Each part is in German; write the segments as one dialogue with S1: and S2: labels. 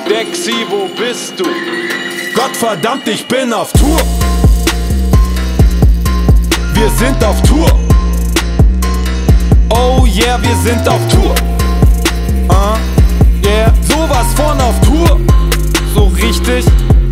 S1: Dexy, wo bist du?
S2: Gottverdammt, ich bin auf Tour. Wir sind auf Tour. Oh yeah, wir sind auf Tour. Yeah, sowas von auf Tour. So richtig.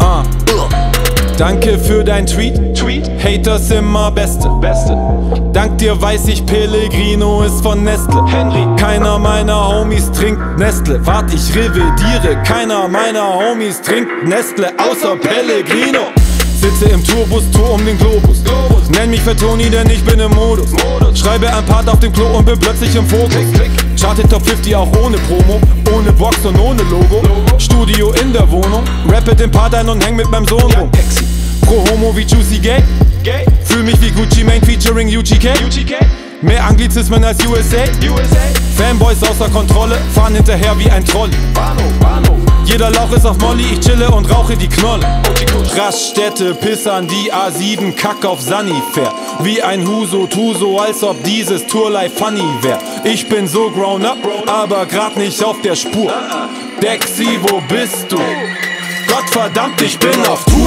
S2: Danke für dein Tweet. Haters immer Beste. Dank dir weiß ich, Pellegrino ist von Nestle.
S1: Henry.
S2: Keiner meiner Homies trinkt Nestle. Wart, ich revidiere. Keiner meiner Homies trinkt Nestle, außer Pellegrino. Sitze im Tourbus, Tour um den Globus. Nenn mich für Toni, denn ich bin im Modus. Schreibe ein Part auf dem Klo und bin plötzlich im Fokus. Chartet Top 50 auch ohne Promo, ohne Box und ohne Logo. Studio in der Wohnung, rappe den Part ein und häng mit meinem Sohn rum. Pro Homo wie Juicy Gay, fühl mich wie Gucci Mane featuring UGK. Mehr Anglizismen als USA. Fanboys außer Kontrolle, fahren hinterher wie ein Trolley. Jeder Lauch ist auf Molly, ich chille und rauche die Knolle. Raststätte, Piss an die A7, Kack auf Sunnyfair. Wie ein Huso, Tuso, als ob dieses Tourlife funny wär. Ich bin so grown up, aber grad nicht auf der Spur. Dexy, wo bist du? Gottverdammt, ich bin auf Tour.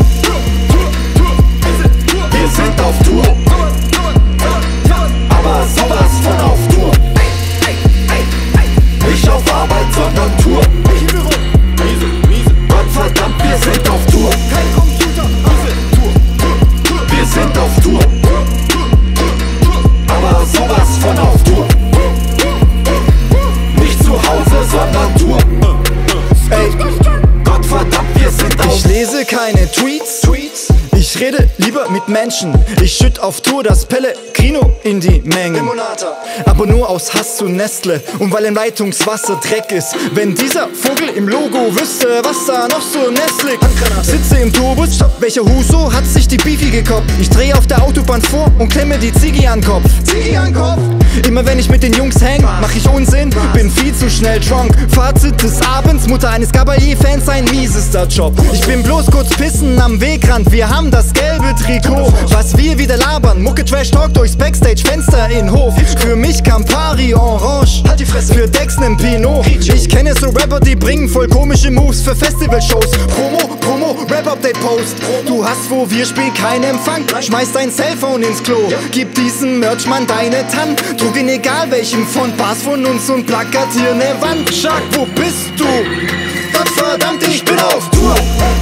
S3: Wir sind auf Tour. Aber sowas von auf Tour. Nicht auf Arbeit, sondern Tour. Gottverdammt, wir sind auf Tour. Wir sind auf Tour. Aber sowas von auf Tour. Nicht zu Hause, sondern Tour. Ey, Gottverdammt, wir sind auf Tour.
S4: Ich lese keine Tweets. Ich rede lieber mit Menschen. Ich schütt auf Tour das Pellegrino in die Menge. Aber nur aus Hass zu Nestle und weil im Leitungswasser Dreck ist. Wenn dieser Vogel im Logo wüsste, was da noch so Nestle liegt. Sitze im Tourbus, welcher Huso hat sich die Beefy gekoppt? Ich drehe auf der Autobahn vor und klemme die Ziggy an Kopf. Immer wenn ich mit den Jungs häng, mach ich Unsinn, bin viel zu schnell drunk. Fazit des Abends, Mutter eines Gabalier-Fans, ein miesester Job. Ich bin bloß kurz pissen am Wegrand, wir haben das gelbe Trikot. Was wir wieder labern, Mucke Trash Talk durchs Backstage-Fenster in Hof. Für mich Campari Orange, halt die Fresse. Für Dex nen Pinot. Ich kenne so Rapper, die bringen voll komische Moves für Festivalshows. Promo, Rap-Update-Post. Du hast, wo wir spielen, keinen Empfang. Schmeiß dein Cellphone ins Klo. Gib diesen Merchmann deine Tann. Druck in egal welchem Font, Bars von uns und plakatier ne Wand. Shark, wo bist du? Gottverdammt, ich bin auf Tour.